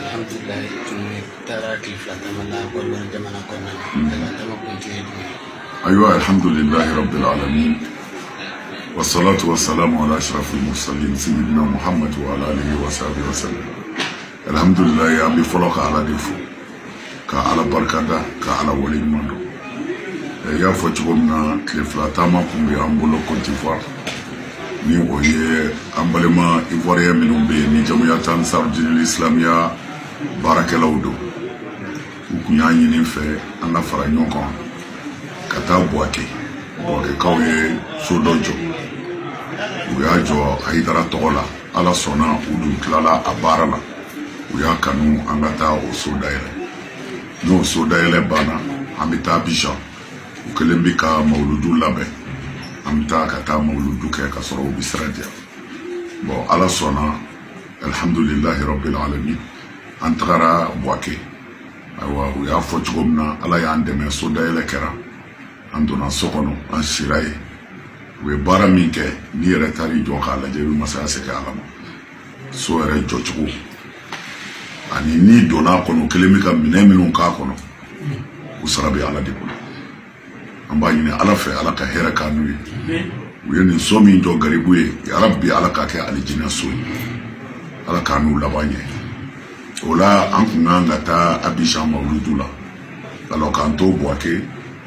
Alhamdulillah, tara kiflata mana kolon jamana kona tama kunti. أيوة الحمد لله رب العالمين والصلاة والسلام على أشرف المرسلين سيدنا محمد وعلى آله وصحبه وسلم. الحمد لله يا أبي فلوك على دفو كعلى بركة كعلى ولي مندو يا فتشومنا كفلتا ما كم بيامبولو كونتيفوار ni oye ambalema ivoirien minnu be ni jamiyat ansar din islamia barakelaw do ku nya nyini fe ana fara nyoko kata boake kaw ye sodojo uya jo haidara tola ala sona udu klala abarala uya kanu angata o sodaile no sodaile bana amita bisha ukelembika mauludu labe amta kata mauludu ke kasoro bisradia bo ala sona alhamdulillah rabbil alamin antara boake awa ya fotgomna ala ya andeme sodaile kera andona sokono ansirai we baraminke ni retari joka la jeru masase ka alama so re jochku ani ni dona kono kelemika mineminu ka kono usarabi ala dikula ambani ne ala fe ala ka hera kanui we ni somi do garibuye ya rabbi ala ka ke alijina so ala kanu labanye ola ankunanga ta abisha mauludula alo kanto boake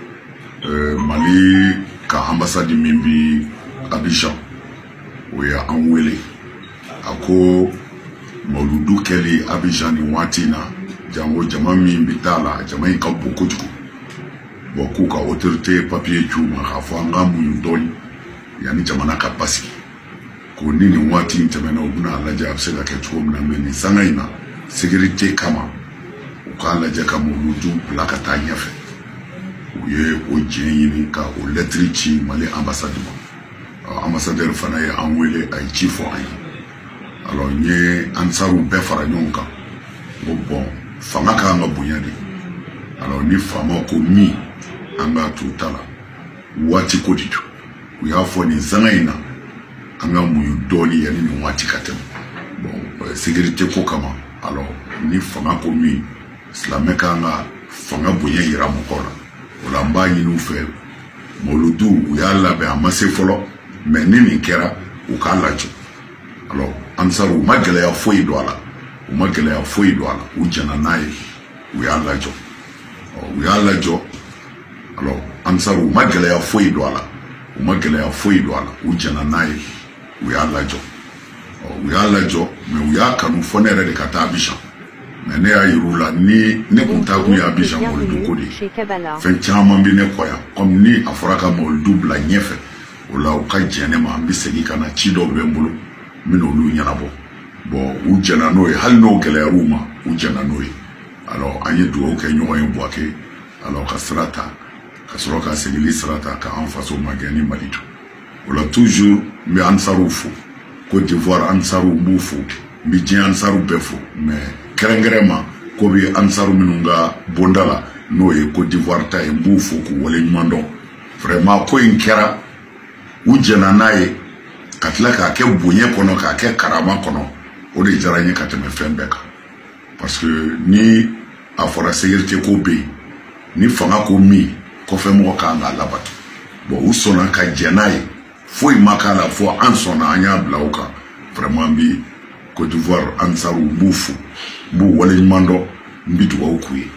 Mali ka ambassade mimbi Abidjan we ya anwele ako mauludu keli Abidjan ni watina jango jama mimbi tala jama ka bokutuko boku ka autorité papier chuma khafanga muyundoni yani jamana ka pasi ko nini wati ntamena ubuna alaja absela ke chuma meni sangaina sécurité kama ukala jaka mauludu plaka tanyafe ye o jeni ka o lettre mali ambassadeur fana ye anwele ay chief ay alors nye ansaru be fara nyonka bon fanga ka nga bunyadi alors ni fama ko mi anga tutala wati ko ditu we have for ni zanaina anga muyu doli yani ni wati katem bon sécurité ko kama alors ni fanga ko mi islameka nga fanga bunya ira mokola olamba nyinu fe moludu uyala be amase folo menini kera ukalacho alors ansaru magale ya foi doala ujana naye uyala jo alors ansaru magale ya foi doala ujana naye uyala jo me uyaka nu fonere de katabisha mene ya yirula ni ne kuntaku ya Abidjan moludu kodi fen chama mbi ne koya comme ni aforaka moludu bla nyefe ola ukajene ma mbi segi kana chido bembulu mino lu nyanabo bo ujana noy hal no gele ruma ujana noy alors anye do ke nyoy boake alors kasrata kasroka segili srata ka en face au magani malitu ola toujours mi ansarufu Côte d'Ivoire ansaru bufu mi jin ansaru befu mais kerengerema ko bi ansaru minunga bondala no e Côte d'Ivoire ta e mbufu ku wole nyundo vraiment ko inkera ujena naye katlaka ke bunye kono ka ke karama kono o de jaranye kateme fembeka parce que ni afora sécurité ko be ni fanga ko mi ko fe mo ka nga labat bo usona ka jenaye foi makala fo ansona anya blauka vraiment bi Côte d'Ivoire ansaru bufu bu wale nyundo mbitu wa ukuye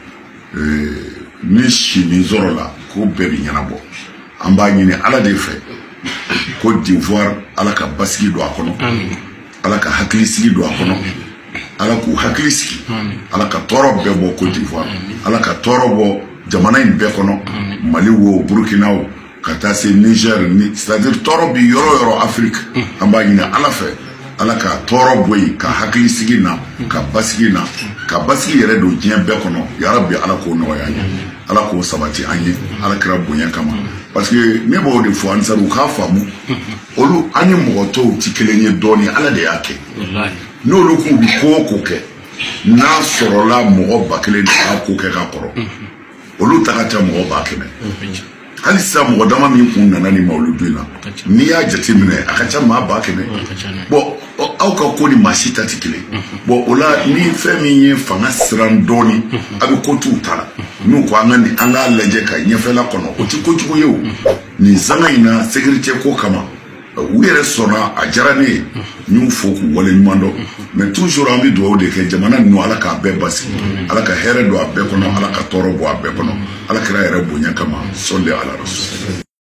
nishi nizorola ko bebi nyanabo amba nyine ala de fe Côte d'Ivoire ala ka basiki do akono ala ka haklisiki do akono ala ku haklisiki ala ka toro bebo Côte d'Ivoire ala ka toro bo jamana imbe kono Mali wo Burkina wo kata se Niger ni c'est-à-dire toro bi yoro Afrique amba nyine ala fe ala ka toro boy ka haklisiki na ka basiki yere do jien be kono ya rabbi ala ko no ya ala ko sabati anye ala kra bonya kama parce que ne bo de fo ansaru ka famu olu anye mo to tikelenye doni ala de yake wallahi no lu ku bi ko ke na sorola mo bakele na ko ke ka koro olu takata mo bakene hali sa mɔgɔ dama min kun nana ni mawludu in na n'i y'a jate minɛ a ka ca maa 100 bon aw ka ko ni maa si ta tɛ kelen bon o la ni fɛn min ye fanga siran dɔɔni a bɛ ko t'u ta la n'u ko an k'a lajɛ ka ɲɛfɛla kɔnɔ o tɛ kojugu ye o nin zanga in na sécurité ko kama u yɛrɛ sɔnna a diyara ne ye n y'u fo k'u waleɲuman dɔn mais toujours an bɛ dugawu de kɛ jamana ninnu ala k'a bɛɛ basigi ala ka hɛrɛ don a bɛɛ kɔnɔ ala ka tɔɔrɔ bɔ a bɛɛ kɔnɔ ala kɛra yɛrɛ bonya kama sɔli ala rasul